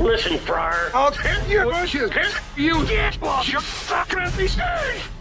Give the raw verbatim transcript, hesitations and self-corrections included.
Listen, Friar. I'll hit your bushes. You get boss. You fucking me.